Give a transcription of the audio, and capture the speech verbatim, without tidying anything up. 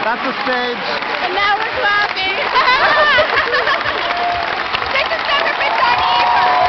That's the stage. And now we're clapping. This has never been done either.